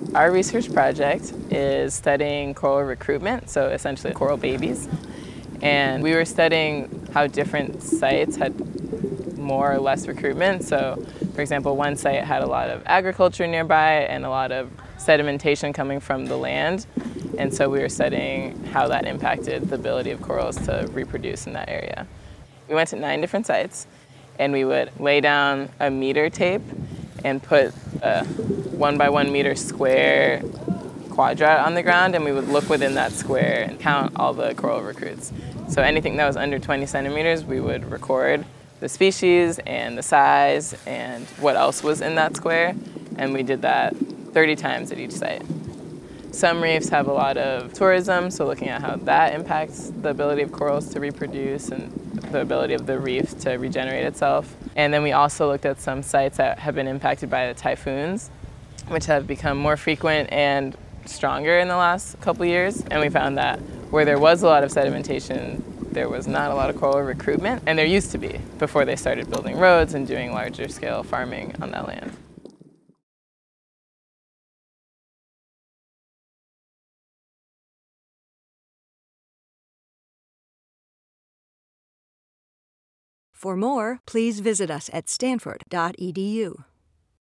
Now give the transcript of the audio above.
Our research project is studying coral recruitment, so essentially coral babies. And we were studying how different sites had more or less recruitment. So, for example, one site had a lot of agriculture nearby and a lot of sedimentation coming from the land. And so we were studying how that impacted the ability of corals to reproduce in that area. We went to 9 different sites, and we would lay down a meter tape and put a 1 by 1 meter square quadrat on the ground, and we would look within that square and count all the coral recruits. So anything that was under 20 centimeters, we would record the species and the size and what else was in that square, and we did that 30 times at each site. Some reefs have a lot of tourism, so looking at how that impacts the ability of corals to reproduce and the ability of the reef to regenerate itself. And then we also looked at some sites that have been impacted by the typhoons, which have become more frequent and stronger in the last couple years. And we found that where there was a lot of sedimentation, there was not a lot of coral recruitment, and there used to be before they started building roads and doing larger scale farming on that land. For more, please visit us at stanford.edu.